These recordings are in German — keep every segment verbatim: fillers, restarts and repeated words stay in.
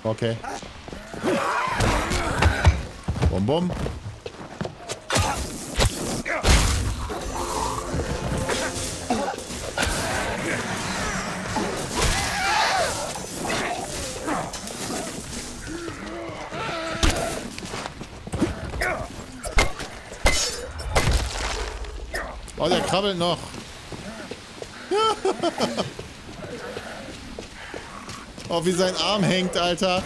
Okay. Bum, bum. Oh, der krabbelt noch. Oh, wie sein Arm hängt, Alter.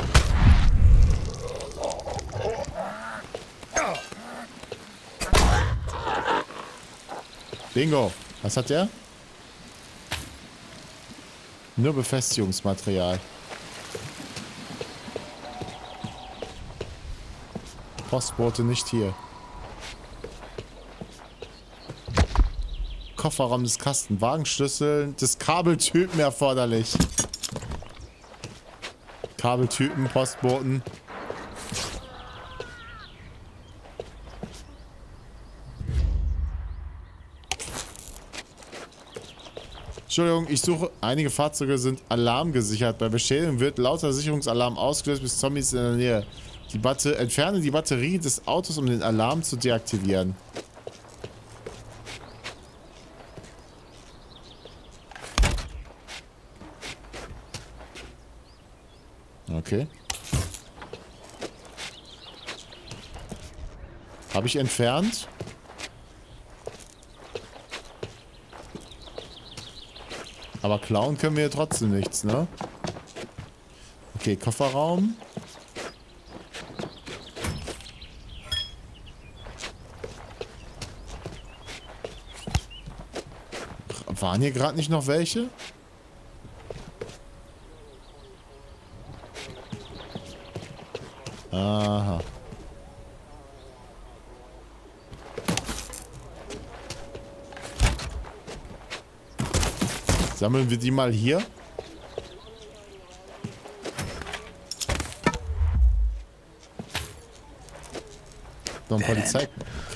Bingo. Was hat der? Nur Befestigungsmaterial. Postbote nicht hier. Kofferraum des Kasten. Wagenschlüssel des Kabeltypen erforderlich. Kabeltypen, Postboten. Entschuldigung, ich suche. Einige Fahrzeuge sind alarmgesichert. Bei Beschädigung wird lauter Sicherungsalarm ausgelöst bis Zombies in der Nähe. Die Batter- Entferne die Batterie des Autos, um den Alarm zu deaktivieren. Okay. Habe ich entfernt? Aber klauen können wir trotzdem nichts, ne? Okay, Kofferraum. Waren hier gerade nicht noch welche? Aha. Sammeln wir die mal hier? Noch ein Polizei.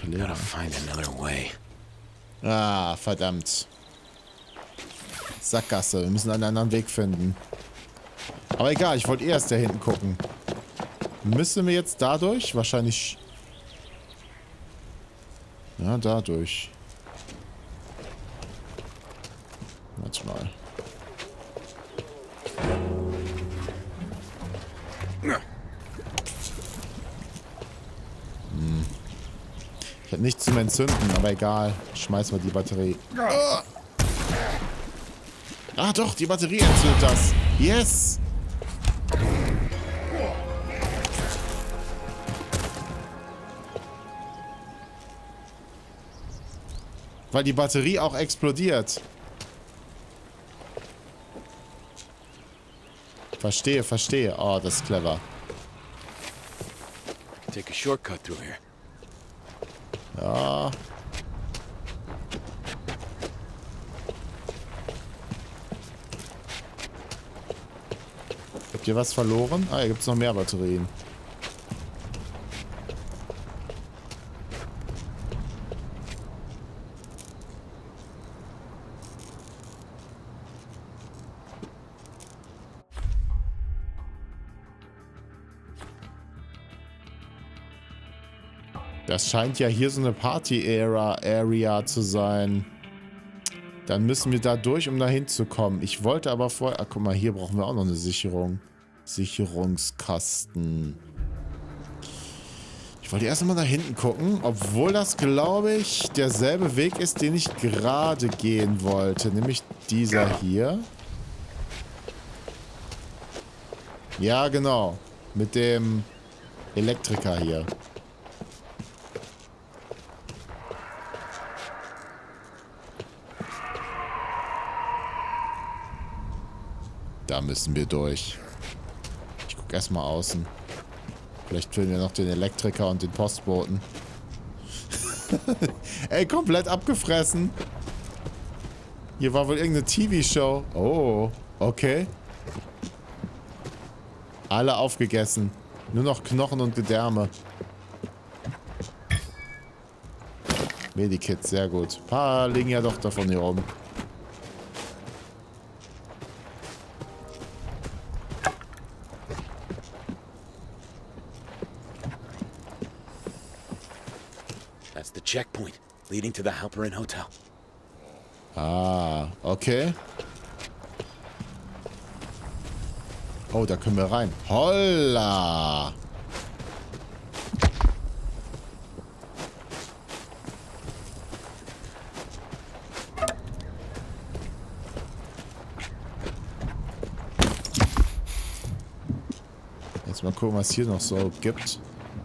Ah, verdammt. Sackgasse. Wir müssen einen anderen Weg finden. Aber egal, ich wollte erst da hinten gucken. Müssen wir jetzt dadurch? Wahrscheinlich... Ja, dadurch. Warte mal. Hm. Ich habe nichts zum Entzünden, aber egal. Schmeiß mal die Batterie. Oh. Ah doch, die Batterie entzündet das. Yes! Weil die Batterie auch explodiert. Verstehe, verstehe. Oh, das ist clever. Take a shortcut through here. Ja. Habt ihr was verloren? Ah, hier gibt es noch mehr Batterien. Das scheint ja hier so eine Party-Area zu sein. Dann müssen wir da durch, um da hinzukommen. Ich wollte aber vorher... Ah, guck mal, hier brauchen wir auch noch eine Sicherung. Sicherungskasten. Ich wollte erst mal da hinten gucken, obwohl das, glaube ich, derselbe Weg ist, den ich gerade gehen wollte. Nämlich dieser hier. Ja, genau. Mit dem Elektriker hier. Da müssen wir durch. Ich gucke erstmal außen. Vielleicht finden wir noch den Elektriker und den Postboten. Ey, komplett abgefressen. Hier war wohl irgendeine T V-Show. Oh, okay. Alle aufgegessen. Nur noch Knochen und Gedärme. Medikits, sehr gut. Ein paar liegen ja doch davon hier rum. That's the checkpoint leading to the Halperin Hotel. Ah, okay. Oh, da können wir rein. Holla! Jetzt mal gucken, was hier noch so gibt.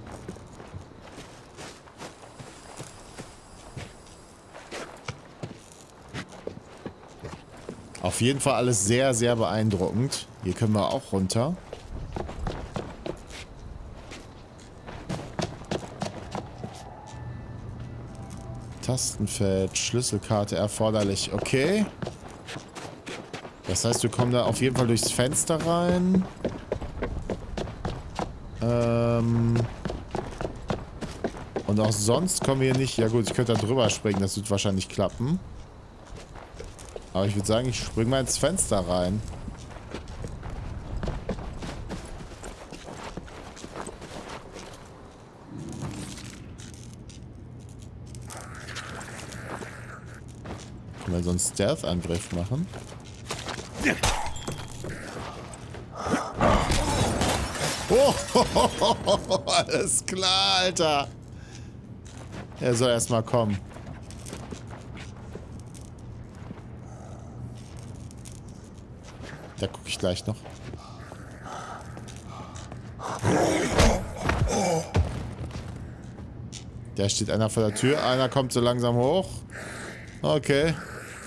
Auf jeden Fall alles sehr, sehr beeindruckend. Hier können wir auch runter. Tastenfeld, Schlüsselkarte erforderlich. Okay. Das heißt, wir kommen da auf jeden Fall durchs Fenster rein. Ähm... Und auch sonst kommen wir hier nicht... Ja gut, ich könnte da drüber springen. Das wird wahrscheinlich klappen. Aber ich würde sagen, ich spring mal ins Fenster rein. Können wir so einen Stealth-Angriff machen? Oh, alles klar, Alter. Er soll erstmal kommen. Da gucke ich gleich noch. Da steht einer vor der Tür. Einer kommt so langsam hoch. Okay.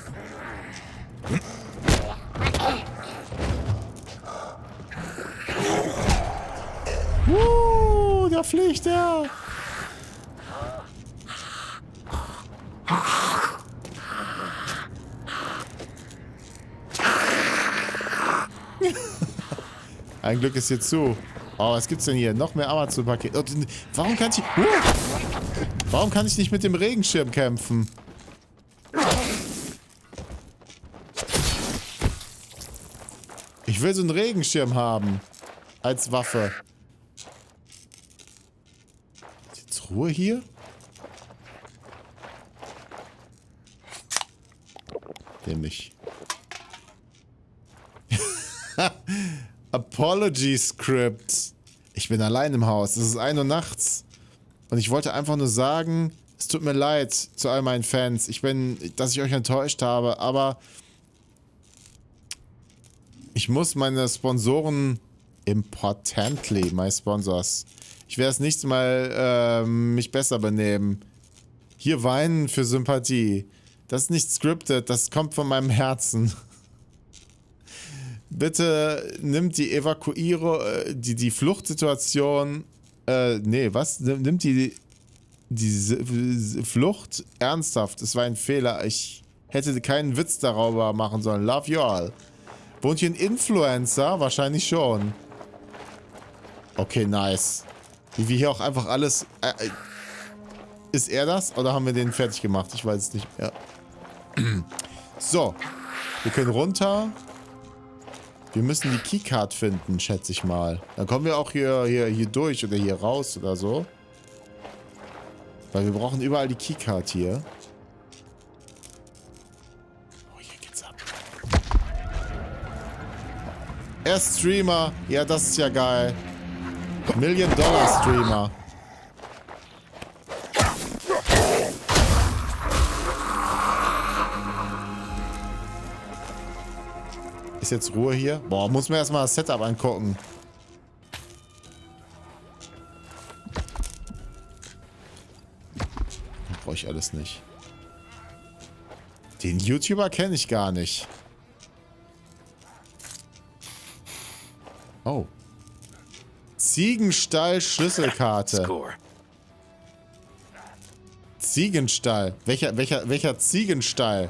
Uh, da fliegt er. Ein Glück ist hier zu. Oh, was gibt's denn hier? Noch mehr Amazon-Pakete. Oh, warum kann ich... Uh, warum kann ich nicht mit dem Regenschirm kämpfen? Ich will so einen Regenschirm haben. Als Waffe. Ist jetzt Ruhe hier? Dämlich. Apology Script. Ich bin allein im Haus. Es ist ein Uhr nachts. Und ich wollte einfach nur sagen, es tut mir leid zu all meinen Fans. Ich bin, dass ich euch enttäuscht habe, aber ich muss meine Sponsoren importantly, my sponsors. Ich werde das nächste Mal äh, mich besser benehmen. Hier weinen für Sympathie. Das ist nicht scripted, das kommt von meinem Herzen. Bitte nimmt die Evakuierung, die, die Fluchtsituation, äh, nee, was? Nimmt die, die Flucht ernsthaft. Es war ein Fehler. Ich hätte keinen Witz darüber machen sollen. Love you all. Wohnt hier ein Influencer? Wahrscheinlich schon. Okay, nice. Wie wir hier auch einfach alles... Äh, ist er das? Oder haben wir den fertig gemacht? Ich weiß es nicht mehr. So. Wir können runter. Wir müssen die Keycard finden, schätze ich mal. Dann kommen wir auch hier, hier, hier durch oder hier raus oder so. Weil wir brauchen überall die Keycard hier. Oh, hier geht's ab. Er ist Streamer. Ja, das ist ja geil. Million-Dollar-Streamer. Ist jetzt Ruhe hier? Boah, muss mir erstmal das Setup angucken. Brauche ich alles nicht. Den YouTuber kenne ich gar nicht. Oh. Ziegenstall-Schlüsselkarte. Ziegenstall. Welcher, welcher, welcher Ziegenstall?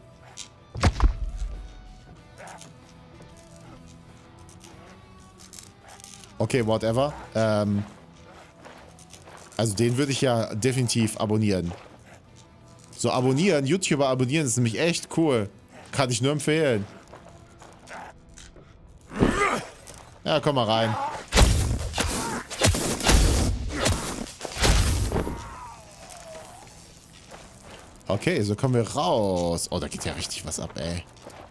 Okay, whatever. Ähm, also den würde ich ja definitiv abonnieren. So, abonnieren, YouTuber abonnieren ist nämlich echt cool. Kann ich nur empfehlen. Ja, komm mal rein. Okay, so kommen wir raus. Oh, da geht ja richtig was ab, ey.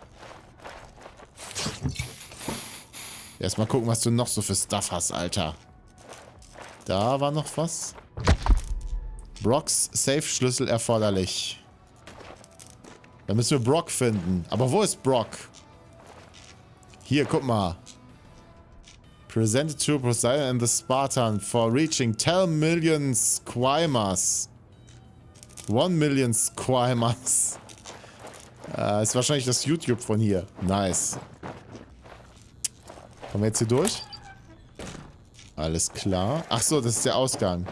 Erstmal gucken, was du noch so für Stuff hast, Alter. Da war noch was. Brocks Safe-Schlüssel erforderlich. Da müssen wir Brock finden. Aber wo ist Brock? Hier, guck mal. Presented to Poseidon and the Spartan for reaching ten million Squimers. one million Squimers. Äh, ist wahrscheinlich das YouTube von hier. Nice. Kommen wir jetzt hier durch? Alles klar. Ach so, das ist der Ausgang.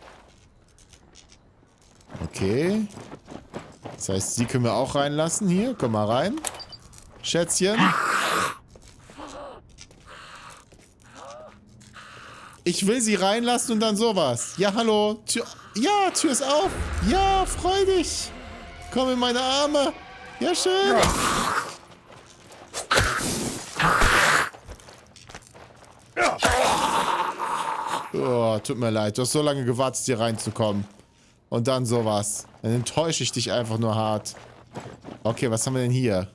Okay. Das heißt, sie können wir auch reinlassen hier. Komm mal rein. Schätzchen. Ich will sie reinlassen und dann sowas. Ja, hallo. Tür. Ja, Tür ist auf. Ja, freu dich. Komm in meine Arme. Ja, schön. Oh, tut mir leid. Du hast so lange gewartet, hier reinzukommen. Und dann sowas. Dann enttäusche ich dich einfach nur hart. Okay, was haben wir denn hier?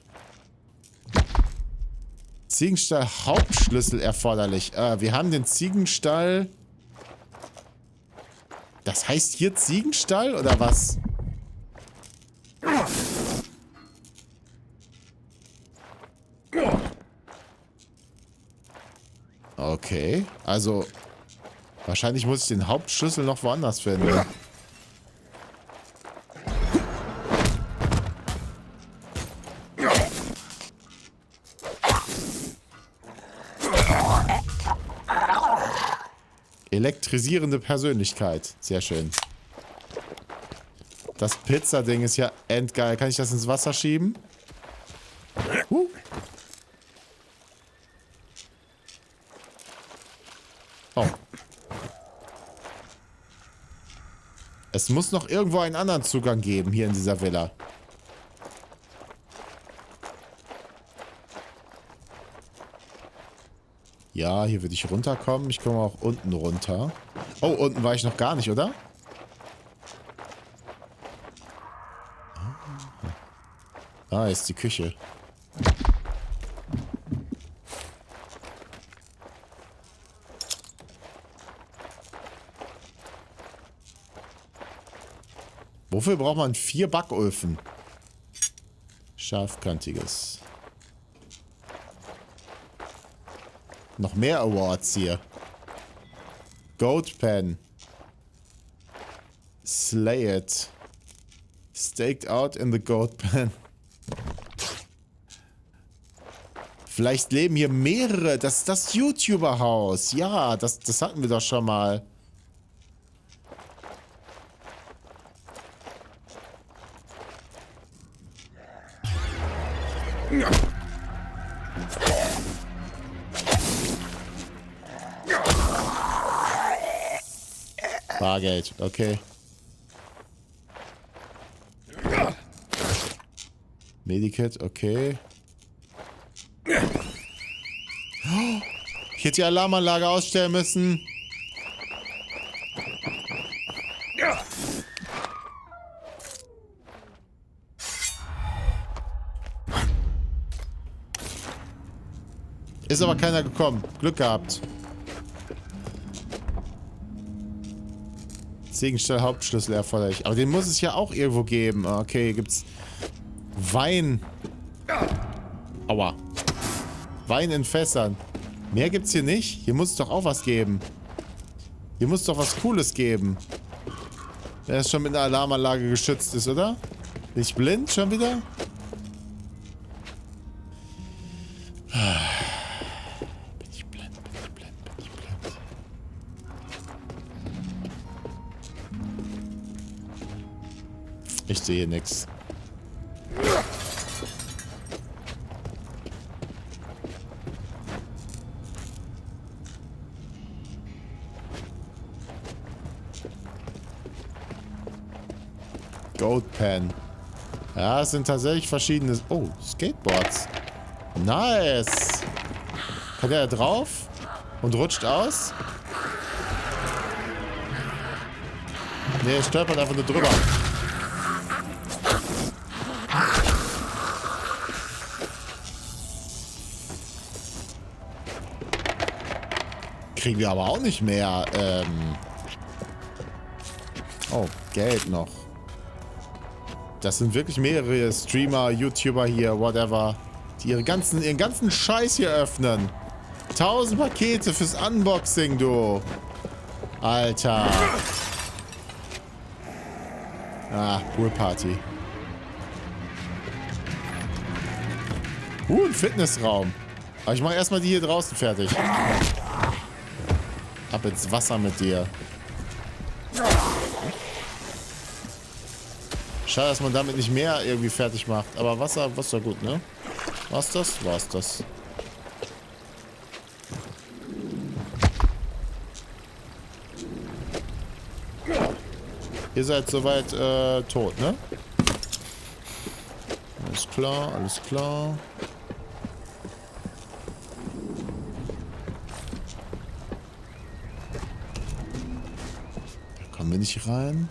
Ziegenstall Hauptschlüssel erforderlich. Äh, wir haben den Ziegenstall... Das heißt hier Ziegenstall oder was? Okay, also... Wahrscheinlich muss ich den Hauptschlüssel noch woanders finden. Elektrisierende Persönlichkeit. Sehr schön. Das Pizzading ist ja endgeil. Kann ich das ins Wasser schieben? Huh. Oh. Es muss noch irgendwo einen anderen Zugang geben hier in dieser Villa. Ja, hier würde ich runterkommen. Ich komme auch unten runter. Oh, unten war ich noch gar nicht, oder? Ah, ist die Küche. Wofür braucht man vier Backöfen? Scharfkantiges. Noch mehr Awards hier. Goat Pen. Slay it. Staked out in the Goat Pen. Vielleicht leben hier mehrere. Das ist das YouTuber-Haus. Ja, das, das hatten wir doch schon mal. Bargeld, okay. Medikit, okay. Ich hätte die Alarmanlage ausstellen müssen. Ist aber keiner gekommen. Glück gehabt. Ziegenstall Hauptschlüssel erforderlich. Aber den muss es ja auch irgendwo geben. Okay, hier gibt's Wein. Aua. Wein in Fässern. Mehr gibt's hier nicht. Hier muss es doch auch was geben. Hier muss es doch was Cooles geben. Wenn es schon mit einer Alarmanlage geschützt ist, oder? Bin ich blind schon wieder? Bin ich blind, bin ich blind, bin ich blind. Ich sehe nichts. Goat Pen. Ja, es sind tatsächlich verschiedene... Oh, Skateboards. Nice. Kann der da drauf? Und rutscht aus? Ne, er stolpert einfach nur drüber. kriegen wir aber auch nicht mehr. Ähm oh, Geld noch. Das sind wirklich mehrere Streamer, YouTuber hier, whatever, die ihre ganzen, ihren ganzen Scheiß hier öffnen. Tausend Pakete fürs Unboxing, du. Alter. Ah, Poolparty. Uh, ein Fitnessraum. Aber ich mache erstmal die hier draußen fertig. Ab ins Wasser mit dir. Schade, dass man damit nicht mehr irgendwie fertig macht. Aber Wasser, Wasser gut, ne? War's das? War's das? Ihr seid soweit äh, tot, ne? Alles klar, alles klar. Da kommen wir nicht rein.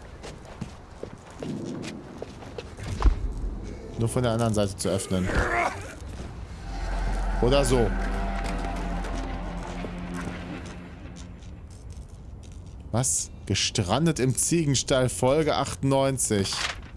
Nur von der anderen Seite zu öffnen. Oder so. Was? Gestrandet im Ziegenstall, Folge achtundneunzig.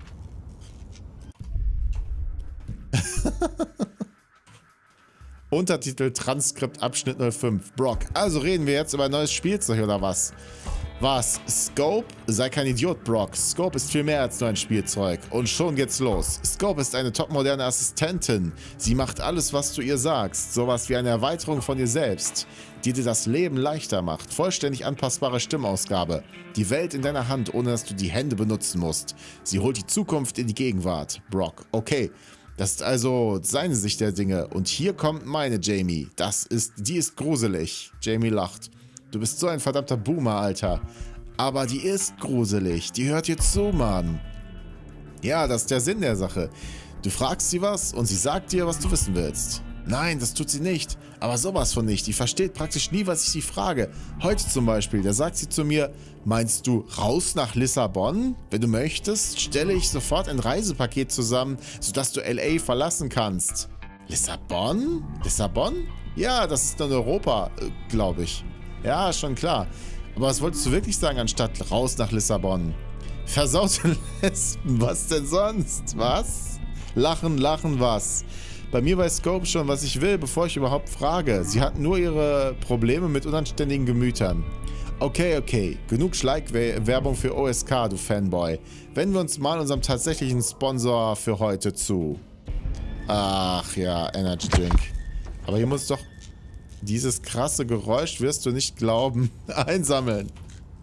Untertitel Transkript Abschnitt null fünf. Brock. Also reden wir jetzt über ein neues Spielzeug oder was? Was? Scope? Sei kein Idiot, Brock. Scope ist viel mehr als nur ein Spielzeug. Und schon geht's los. Scope ist eine topmoderne Assistentin. Sie macht alles, was du ihr sagst. Sowas wie eine Erweiterung von ihr selbst, die dir das Leben leichter macht. Vollständig anpassbare Stimmausgabe. Die Welt in deiner Hand, ohne dass du die Hände benutzen musst. Sie holt die Zukunft in die Gegenwart. Brock. Okay. Das ist also seine Sicht der Dinge. Und hier kommt meine Jamie. Das ist, die ist gruselig. Jamie lacht. Du bist so ein verdammter Boomer, Alter. Aber die ist gruselig. Die hört dir zu, Mann. Ja, das ist der Sinn der Sache. Du fragst sie was und sie sagt dir, was du wissen willst. Nein, das tut sie nicht. Aber sowas von nicht. Die versteht praktisch nie, was ich sie frage. Heute zum Beispiel, da sagt sie zu mir, meinst du raus nach Lissabon? Wenn du möchtest, stelle ich sofort ein Reisepaket zusammen, sodass du L A verlassen kannst. Lissabon? Lissabon? Ja, das ist in Europa, äh, glaube ich. Ja, schon klar. Aber was wolltest du wirklich sagen, anstatt raus nach Lissabon? Versaute Lesben, was denn sonst? Was? Lachen, lachen, was? Bei mir weiß Scope schon, was ich will, bevor ich überhaupt frage. Sie hat nur ihre Probleme mit unanständigen Gemütern. Okay, okay. Genug Schleichwerbung für O S K, du Fanboy. Wenden wir uns mal unserem tatsächlichen Sponsor für heute zu. Ach ja, Energy Drink. Aber hier muss doch dieses krasse Geräusch, wirst du nicht glauben, einsammeln.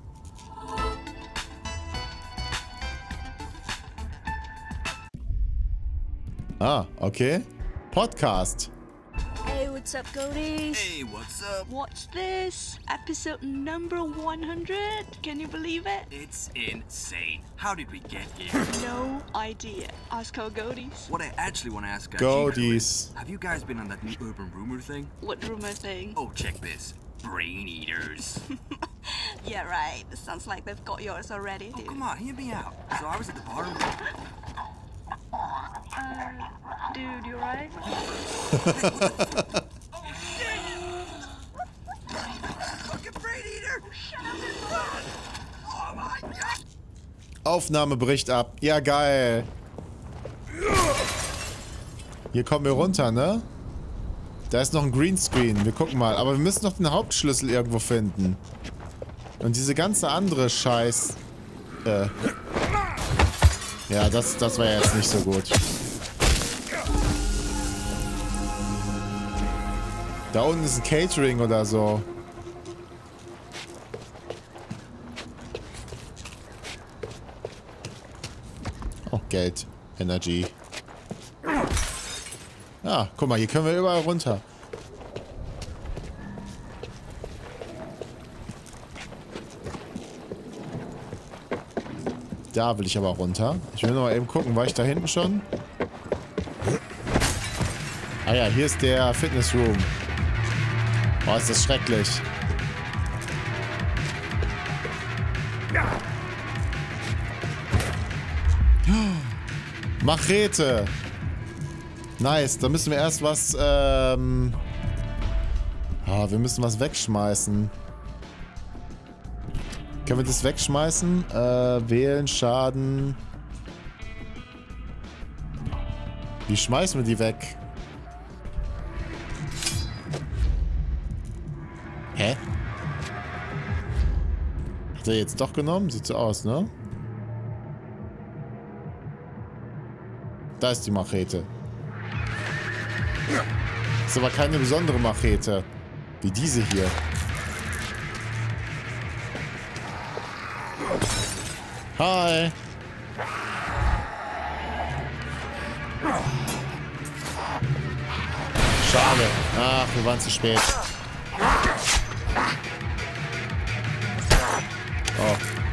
Ah, okay. Podcast. Hey, what's up, Goaties? Hey, what's up? Watch this. Episode number one hundred. Can you believe it? It's insane. How did we get here? No idea. Ask our Goaties. What I actually want to ask guys, Goaties. have you guys been on that new urban rumor thing? What rumor thing? Oh, check this. Brain eaters. Yeah, right. It sounds like they've got yours already, Oh, dude. come on, hear me out. So I was at the bar. Uh, dude, you right? Fucking brain eater! Oh my god! Aufnahme bricht ab. Ja, geil. Hier kommen wir runter, ne? Da ist noch ein Greenscreen. Wir gucken mal. Aber wir müssen noch den Hauptschlüssel irgendwo finden. Und diese ganze andere Scheiß... Äh... Ja, das, das war jetzt nicht so gut. Da unten ist ein Catering oder so. Oh, Geld. Energy. Ah, guck mal, hier können wir überall runter. Da will ich aber runter. Ich will noch mal eben gucken, war ich da hinten schon? Ah ja, hier ist der Fitnessroom. Oh, ist das schrecklich. Machete. Nice, da müssen wir erst was, ähm... Ah, wir müssen was wegschmeißen. Können wir das wegschmeißen? Äh, wählen, Schaden. Wie schmeißen wir die weg? Hä? Hat er jetzt doch genommen? Sieht so aus, ne? Da ist die Machete. Ist aber keine besondere Machete. Wie diese hier. Hi. Schade. Ach, wir waren zu spät. Oh.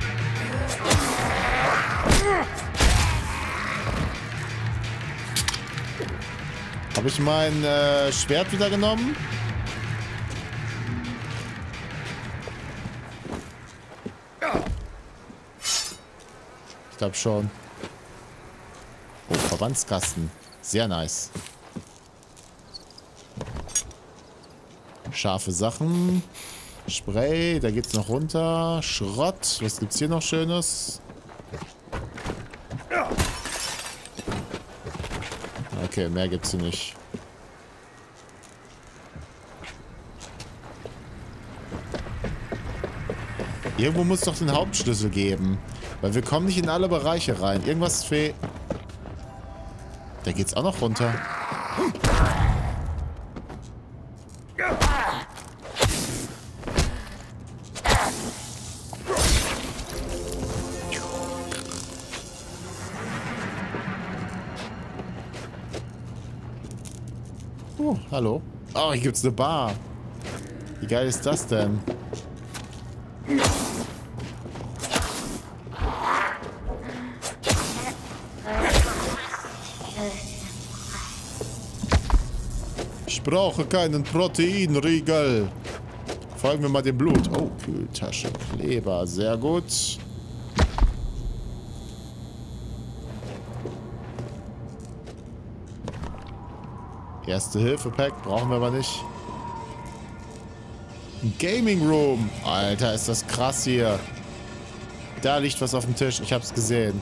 Habe ich mein äh, Schwert wieder genommen? Ich glaube schon. Oh, Verbandskasten. Sehr nice. Scharfe Sachen. Spray, da geht's noch runter. Schrott. Was gibt's hier noch Schönes? Okay, mehr gibt's hier nicht. Irgendwo muss doch den Hauptschlüssel geben. Weil wir kommen nicht in alle Bereiche rein. Irgendwas fehlt. Da geht's auch noch runter. Oh, hallo. Oh, hier gibt's eine Bar. Wie geil ist das denn? Ich brauche keinen Proteinriegel. Folgen wir mal dem Blut. Oh, Kühltasche, Kleber. Sehr gut. Erste-Hilfe-Pack brauchen wir aber nicht. Ein Gaming Room. Alter, ist das krass hier. Da liegt was auf dem Tisch. Ich hab's gesehen.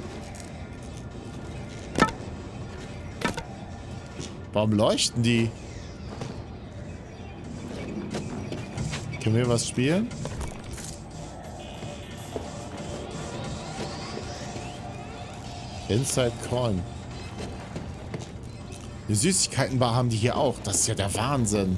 Warum leuchten die? Können wir was spielen? Inside Coin. Eine Süßigkeitenbar haben die hier auch. Das ist ja der Wahnsinn.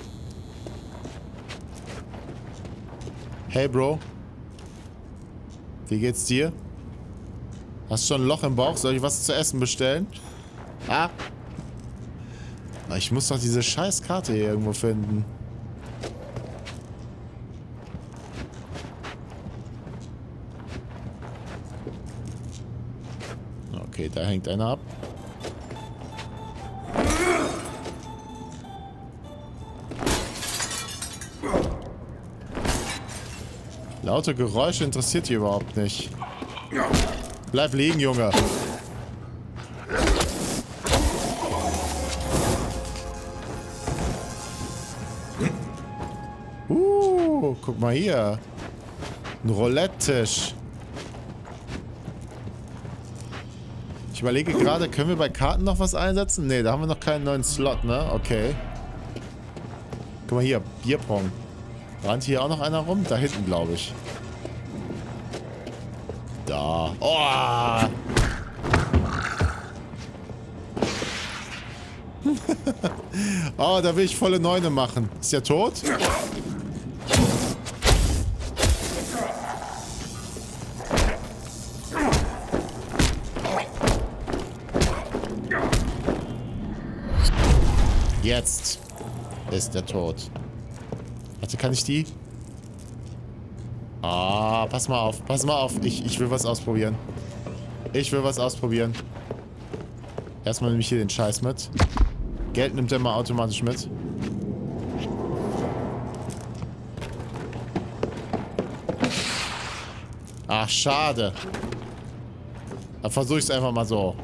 Hey, Bro. Wie geht's dir? Hast schon ein Loch im Bauch? Soll ich was zu essen bestellen? Ah. Ich muss doch diese scheiß Karte hier irgendwo finden. Okay, da hängt einer ab. Laute Geräusche interessiert die überhaupt nicht. Bleib liegen, Junge. Uh, guck mal hier. Ein Roulette-Tisch. Ich überlege gerade, können wir bei Karten noch was einsetzen? Ne, da haben wir noch keinen neuen Slot, ne? Okay. Guck mal hier, Bierpong. Rannt hier auch noch einer rum? Da hinten, glaube ich. Da. Oh! Oh, da will ich volle Neune machen. Ist der tot? Jetzt ist er tot. Warte, kann ich die? Ah, pass mal auf, pass mal auf. Ich, ich will was ausprobieren. Ich will was ausprobieren. Erstmal nehme ich hier den Scheiß mit. Geld nimmt er mal automatisch mit. Ach, schade. Dann versuche ich es einfach mal so.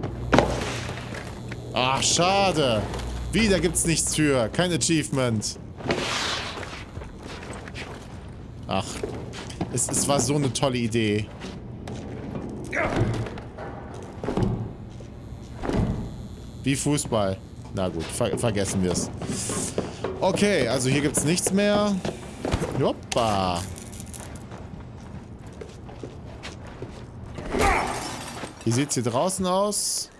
Ach, schade. Wieder gibt's nichts für. Kein Achievement. Ach. Es, es war so eine tolle Idee. Wie Fußball. Na gut, ver vergessen wir es. Okay, also hier gibt es nichts mehr. Hoppa. Wie sieht es hier draußen aus?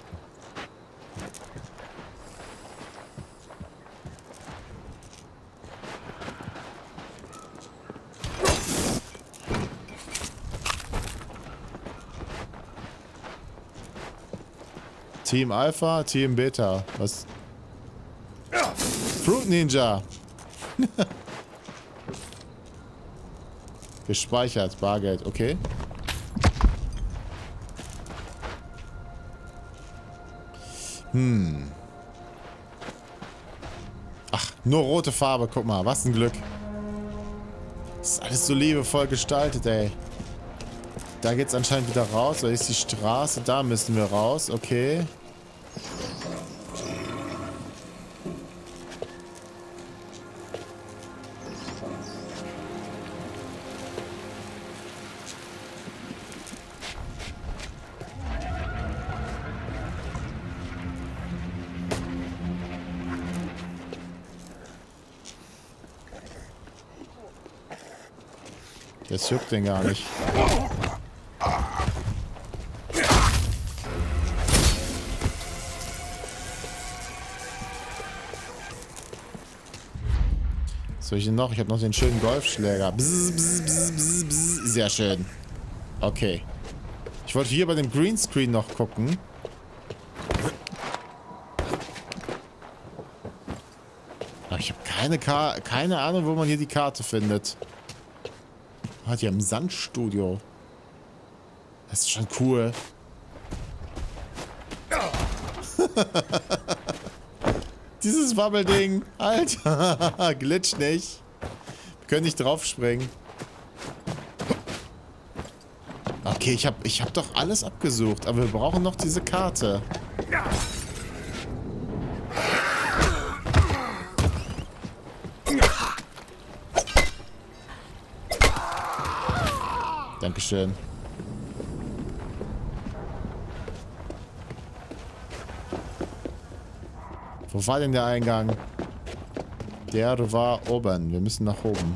Team Alpha, Team Beta. Was? Fruit Ninja. Gespeichert, Bargeld, okay. Hm. Ach, nur rote Farbe, guck mal, was ein Glück. Das ist alles so liebevoll gestaltet, ey. Da geht's anscheinend wieder raus, da ist die Straße, da müssen wir raus, okay. Das juckt den gar nicht. Was soll ich denn noch? Ich habe noch den schönen Golfschläger. Bzz, bzz, bzz, bzz, bzz. Sehr schön. Okay. Ich wollte hier bei dem Greenscreen noch gucken. Aber ich habe keine, Ka keine Ahnung, wo man hier die Karte findet. Ah, die haben ein Sandstudio. Das ist schon cool. Dieses Wabbelding. Alter. Glitch nicht. Wir können nicht draufspringen. Okay, ich habe ich hab doch alles abgesucht. Aber wir brauchen noch diese Karte. Dankeschön. Wo war denn der Eingang? Der war oben. Wir müssen nach oben.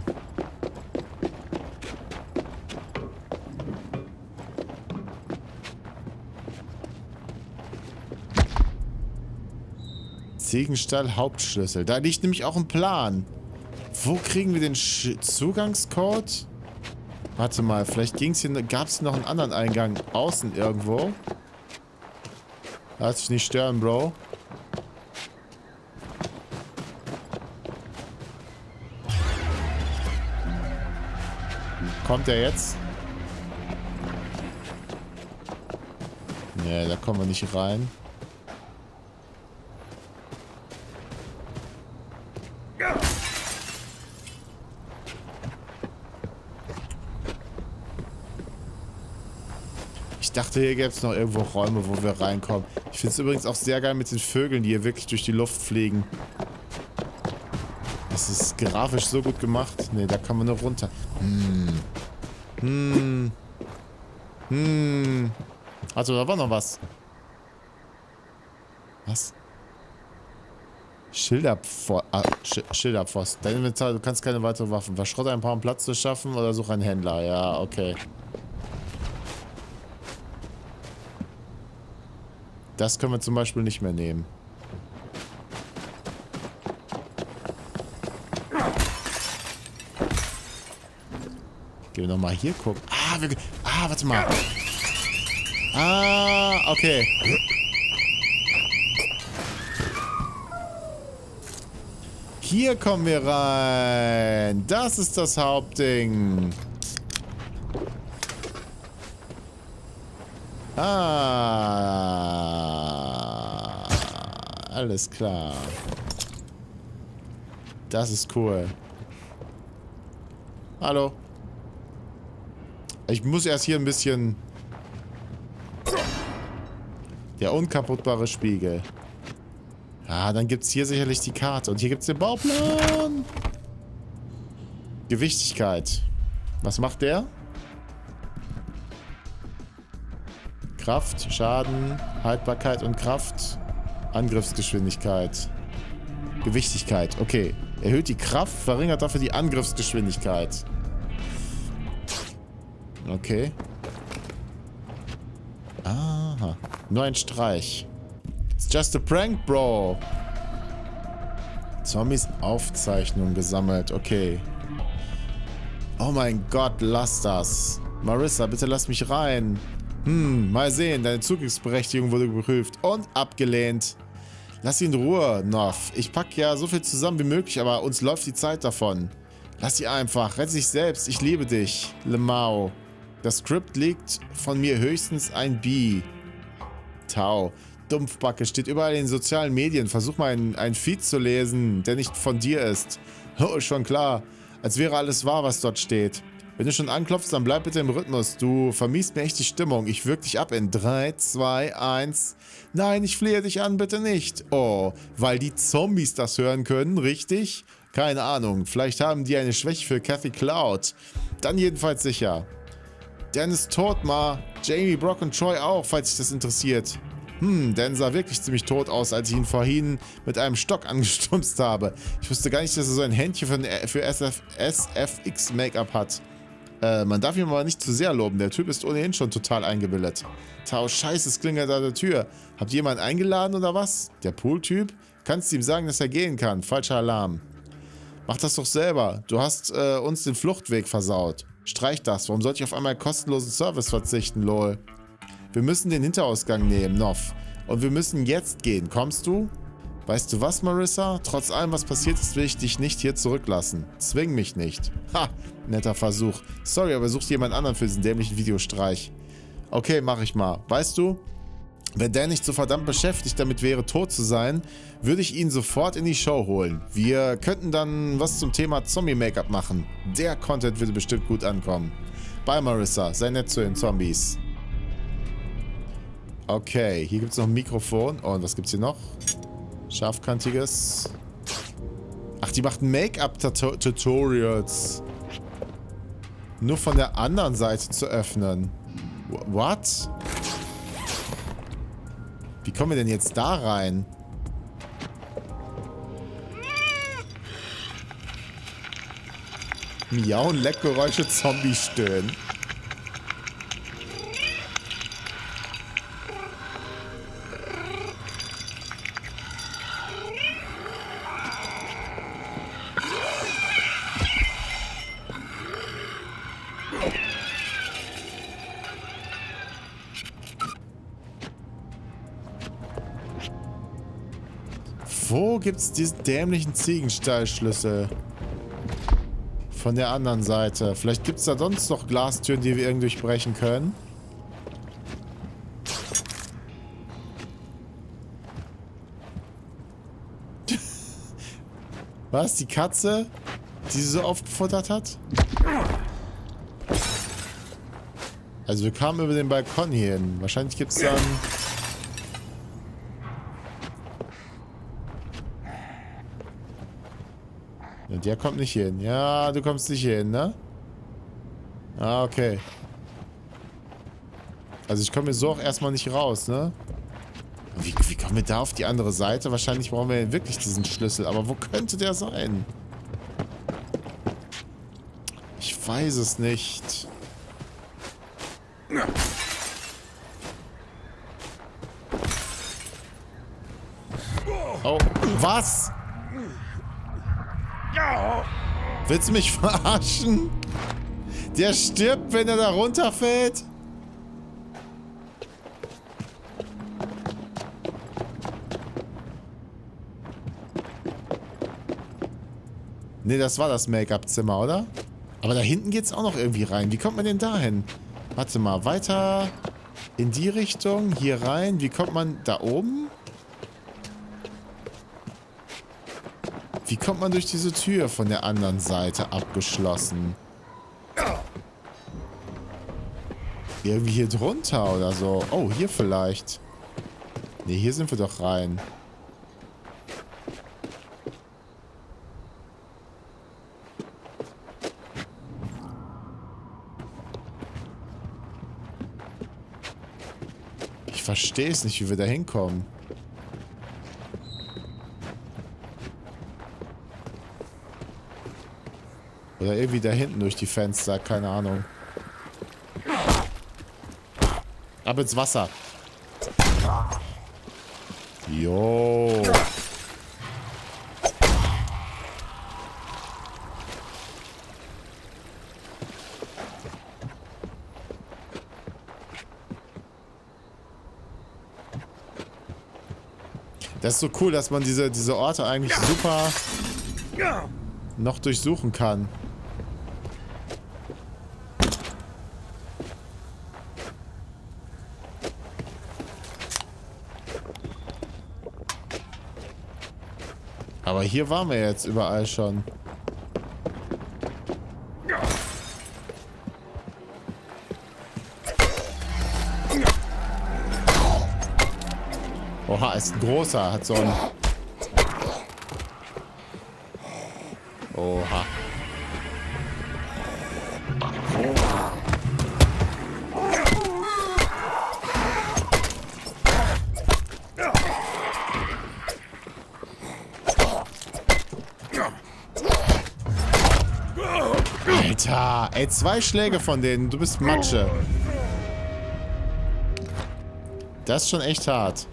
Ziegenstall Hauptschlüssel. Da liegt nämlich auch ein Plan. Wo kriegen wir den Sch- Zugangscode? Warte mal, vielleicht ging's hier, gab es noch einen anderen Eingang außen irgendwo. Lass dich nicht stören, Bro. Kommt er jetzt? Nee, da kommen wir nicht rein. Ich dachte, hier gäbe es noch irgendwo Räume, wo wir reinkommen. Ich finde es übrigens auch sehr geil mit den Vögeln, die hier wirklich durch die Luft fliegen. Das ist grafisch so gut gemacht. Ne, da kann man nur runter. Hm. Hm. Hm. Also, da war noch was. Was? Schilderpfosten. Ah, Sch Schilderpfosten. Dein Inventar, du kannst keine weiteren Waffen. Verschrotte ein paar, um Platz zu schaffen, oder such einen Händler. Ja, okay. Das können wir zum Beispiel nicht mehr nehmen. Gehen wir nochmal hier gucken. Ah, wir, ah, warte mal. Ah, okay. Hier kommen wir rein. Das ist das Hauptding. Ah, alles klar. Das ist cool. Hallo. Ich muss erst hier ein bisschen... Der unkaputtbare Spiegel. Ah, dann gibt es hier sicherlich die Karte. Und hier gibt es den Bauplan. Gewichtigkeit. Was macht der? Kraft, Schaden, Haltbarkeit und Kraft. Angriffsgeschwindigkeit. Gewichtigkeit, okay. Erhöht die Kraft, verringert dafür die Angriffsgeschwindigkeit. Okay. Aha. Nur ein Streich. It's just a prank, bro. Zombies Aufzeichnung gesammelt. Okay. Oh mein Gott, lass das. Marissa, bitte lass mich rein. Hm, mal sehen. Deine Zugriffsberechtigung wurde geprüft und abgelehnt. Lass ihn in Ruhe, Noff. Ich packe ja so viel zusammen wie möglich, aber uns läuft die Zeit davon. Lass sie einfach. Rette dich selbst. Ich liebe dich. Lemao. Das Skript liegt von mir höchstens ein B. Tau. Dumpfbacke steht überall in den sozialen Medien. Versuch mal einen, einen Feed zu lesen, der nicht von dir ist. Oh, schon klar. Als wäre alles wahr, was dort steht. Wenn du schon anklopfst, dann bleib bitte im Rhythmus. Du vermiest mir echt die Stimmung. Ich wirk dich ab in drei, zwei, eins. Nein, ich flehe dich an, bitte nicht. Oh, weil die Zombies das hören können, richtig? Keine Ahnung. Vielleicht haben die eine Schwäche für Kathy Cloud. Dann jedenfalls sicher. Dan ist tot, Ma. Jamie, Brock und Troy auch, falls dich das interessiert. Hm, Dan sah wirklich ziemlich tot aus, als ich ihn vorhin mit einem Stock angestumpst habe. Ich wusste gar nicht, dass er so ein Händchen für, für S F X-Make-up hat. Äh, man darf ihn aber nicht zu sehr loben. Der Typ ist ohnehin schon total eingebildet. Tau, scheiße, es klingelt an der Tür. Habt ihr jemanden eingeladen oder was? Der Pool-Typ? Kannst du ihm sagen, dass er gehen kann? Falscher Alarm. Mach das doch selber. Du hast äh, uns den Fluchtweg versaut. Streich das. Warum sollte ich auf einmal kostenlosen Service verzichten, lol? Wir müssen den Hinterausgang nehmen, Noff. Und wir müssen jetzt gehen. Kommst du? Weißt du was, Marissa? Trotz allem, was passiert ist, will ich dich nicht hier zurücklassen. Zwing mich nicht. Ha, netter Versuch. Sorry, aber such jemand anderen für diesen dämlichen Videostreich. Okay, mach ich mal. Weißt du, wenn der nicht so verdammt beschäftigt damit wäre, tot zu sein, würde ich ihn sofort in die Show holen. Wir könnten dann was zum Thema Zombie-Make-up machen. Der Content würde bestimmt gut ankommen. Bye, Marissa. Sei nett zu den Zombies. Okay, hier gibt es noch ein Mikrofon. Und was gibt's hier noch? Scharfkantiges. Ach, die macht Make-up-Tutorials. Nur von der anderen Seite zu öffnen. What? Wie kommen wir denn jetzt da rein? Miauen, Leckgeräusche, Zombie-Stöhnen. Wo gibt's diesen dämlichen Ziegenstallschlüssel? Von der anderen Seite. Vielleicht gibt's da sonst noch Glastüren, die wir irgendwie durchbrechen können. Was? Die Katze? Die sie so oft gefuttert hat? Also wir kamen über den Balkon hier hin. Wahrscheinlich gibt's dann... Ja, der kommt nicht hin. Ja, du kommst nicht hin, ne? Ah, okay. Also ich komme hier so auch erstmal nicht raus, ne? Wie, wie kommen wir da auf die andere Seite? Wahrscheinlich brauchen wir wirklich diesen Schlüssel. Aber wo könnte der sein? Ich weiß es nicht. Oh, was? Willst du mich verarschen? Der stirbt, wenn er da runterfällt? Ne, das war das Make-up-Zimmer, oder? Aber da hinten geht's auch noch irgendwie rein. Wie kommt man denn da hin? Warte mal, weiter in die Richtung, hier rein. Wie kommt man da oben? Wie kommt man durch diese Tür von der anderen Seite abgeschlossen? Irgendwie hier drunter oder so. Oh, hier vielleicht. Ne, hier sind wir doch rein. verstehe es nicht, wie wir da hinkommen. Oder irgendwie da hinten durch die Fenster, keine Ahnung. Ab ins Wasser. Jo. Das ist so cool, dass man diese, diese Orte eigentlich super noch durchsuchen kann. Aber hier waren wir jetzt überall schon. Oha, ist ein großer, hat so ein... Oha. Alter, ey, zwei Schläge von denen, du bist Matsche. Das ist schon echt hart.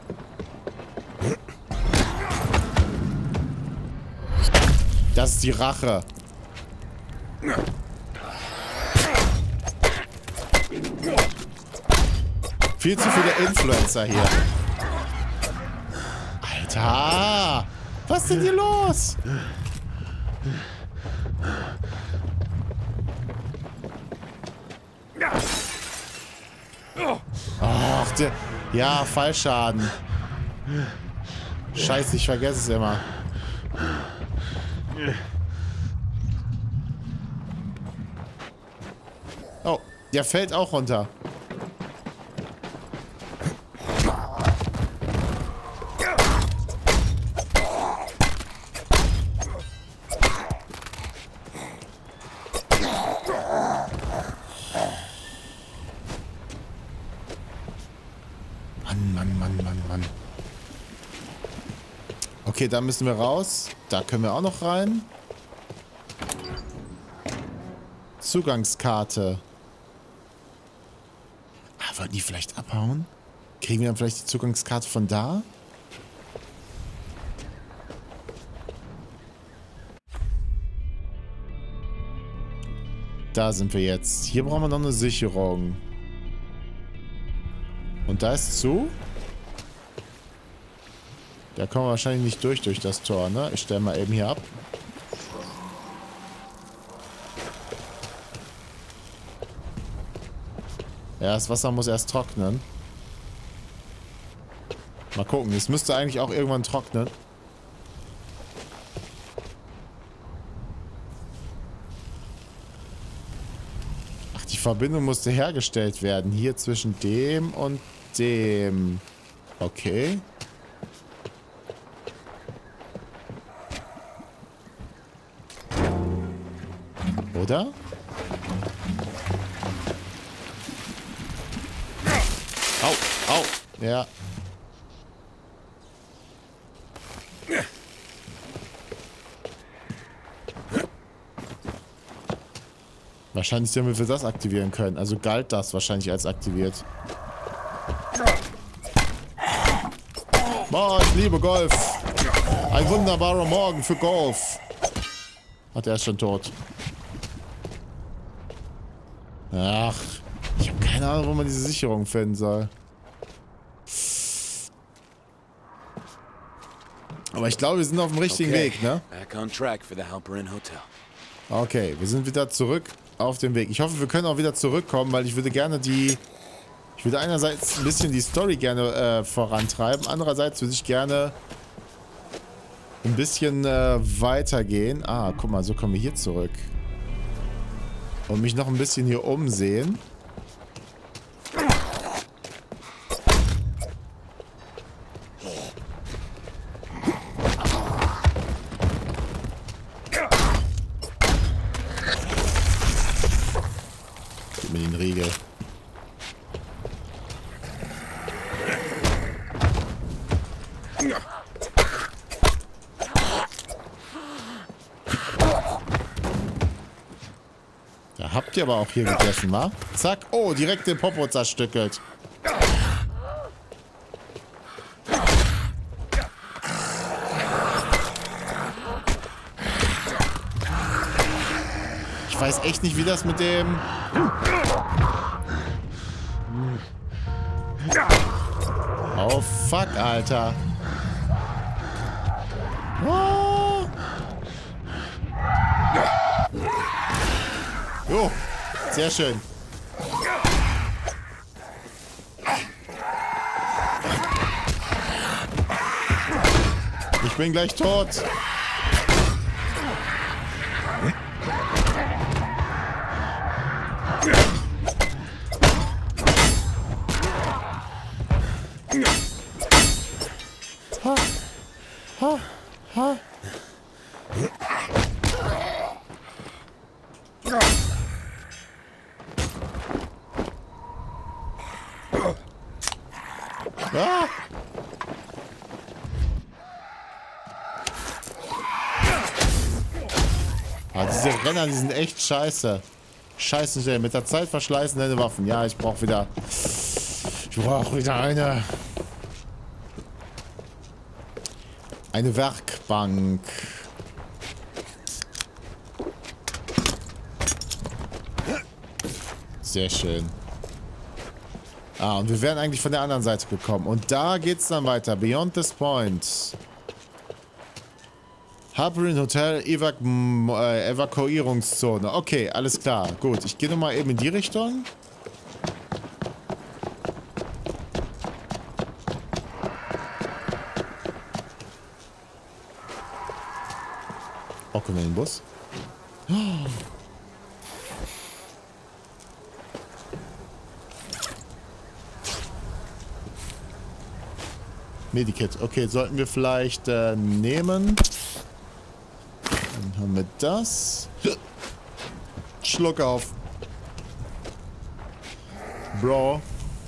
Das ist die Rache. Viel zu viele Influencer hier. Alter! Was ist denn hier los? Ach, der... Ja, Fallschaden. Scheiße, ich vergesse es immer. Oh, der fällt auch runter. Mann, Mann, Mann, Mann, Mann. Okay, da müssen wir raus. Da können wir auch noch rein. Zugangskarte. Ah, wollten die vielleicht abhauen? Kriegen wir dann vielleicht die Zugangskarte von da? Da sind wir jetzt. Hier brauchen wir noch eine Sicherung. Und da ist zu. Da kommen wir wahrscheinlich nicht durch, durch das Tor, ne? Ich stelle mal eben hier ab. Ja, das Wasser muss erst trocknen. Mal gucken, es müsste eigentlich auch irgendwann trocknen. Ach, die Verbindung musste hergestellt werden. Hier zwischen dem und dem. Okay. Oder? Au, au. Ja. Wahrscheinlich, damit wir das aktivieren können. Also galt das wahrscheinlich als aktiviert. Boah, ich liebe Golf. Ein wunderbarer Morgen für Golf. Ach, der ist schon tot. Ach, ich habe keine Ahnung, wo man diese Sicherung finden soll. Aber ich glaube, wir sind auf dem richtigen Okay, Weg, ne? back on track for the Halperin Hotel. Okay, wir sind wieder zurück auf dem Weg. Ich hoffe, wir können auch wieder zurückkommen, weil ich würde gerne die... Ich würde einerseits ein bisschen die Story gerne äh, vorantreiben. Andererseits würde ich gerne ein bisschen äh, weitergehen. Ah, guck mal, so kommen wir hier zurück. Und mich noch ein bisschen hier umsehen. Gib mir den Riegel. habt ihr aber auch hier gegessen, wa? Zack. Oh, direkt den Popo zerstückelt. Ich weiß echt nicht, wie das mit dem... Oh, fuck, Alter. Oh. Jo, sehr schön. Ich bin gleich tot. Ha. Ha. Ha. Ah. Ah, diese Renner, die sind echt scheiße. Scheiße schnell. Mit der Zeit verschleißen deine Waffen. Ja, ich brauche wieder... Ich brauche wieder eine... Eine Werkbank. Sehr schön. Ah, und wir wären eigentlich von der anderen Seite gekommen. Und da geht's dann weiter. Beyond this point. Harperin Hotel Evac äh, Evakuierungszone. Okay, alles klar. Gut, ich gehe nochmal eben in die Richtung. Oh, können wir in den Bus? Oh. Medikit. Okay, sollten wir vielleicht äh, nehmen. Dann haben wir das. Schluck auf. Bro.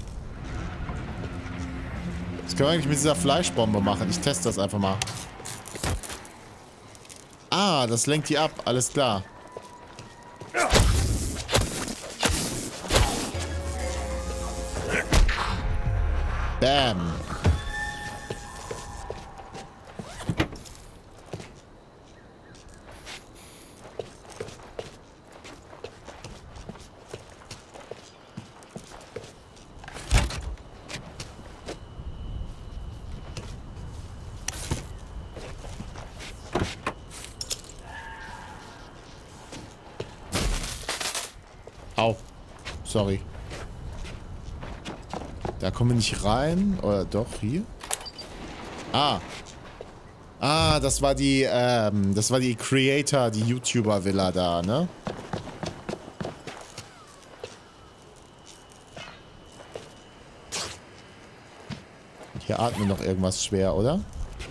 Das können wir eigentlich mit dieser Fleischbombe machen. Ich teste das einfach mal. Ah, das lenkt die ab. Alles klar. Bam. Au. Sorry. Da kommen wir nicht rein. Oder doch, hier? Ah. Ah, das war die, ähm, das war die Creator, die YouTuber-Villa da, ne? Hier atmet noch irgendwas schwer, oder?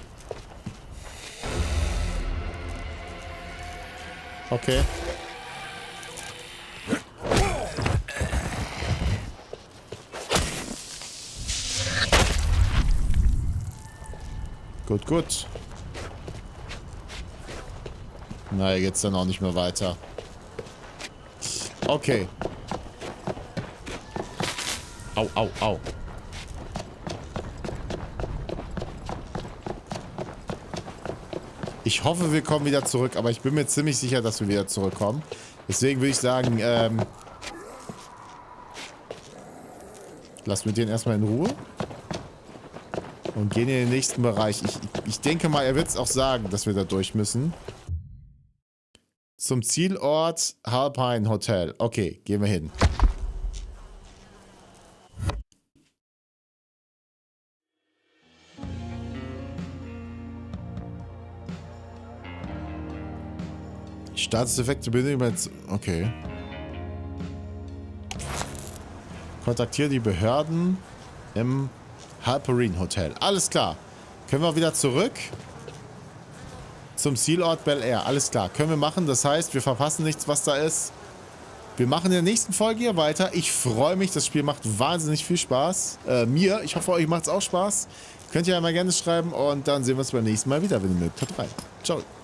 Okay. Gut, gut. Na, hier geht's dann auch nicht mehr weiter. Okay. Au, au, au. Ich hoffe, wir kommen wieder zurück, aber ich bin mir ziemlich sicher, dass wir wieder zurückkommen. Deswegen würde ich sagen, ähm... lassen wir den erstmal in Ruhe. Und gehen in den nächsten Bereich. Ich, ich denke mal, er wird es auch sagen, dass wir da durch müssen. Zum Zielort Harperin Hotel. Okay, gehen wir hin. Statuseffekte benötigen. Okay. Kontaktiere die Behörden im Harperin Hotel. Alles klar. Können wir wieder zurück zum Zielort Bel Air. Alles klar. Können wir machen. Das heißt, wir verpassen nichts, was da ist. Wir machen in der nächsten Folge hier weiter. Ich freue mich. Das Spiel macht wahnsinnig viel Spaß. Äh, mir. Ich hoffe, euch macht es auch Spaß. Könnt ihr ja mal gerne schreiben. Und dann sehen wir uns beim nächsten Mal wieder, wenn ihr mögt. Haut rein. Ciao.